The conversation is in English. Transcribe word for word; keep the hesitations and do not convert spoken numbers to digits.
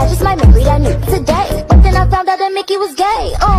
I just might marry that nigga today. But then I found out that Mickey was gay. Uh.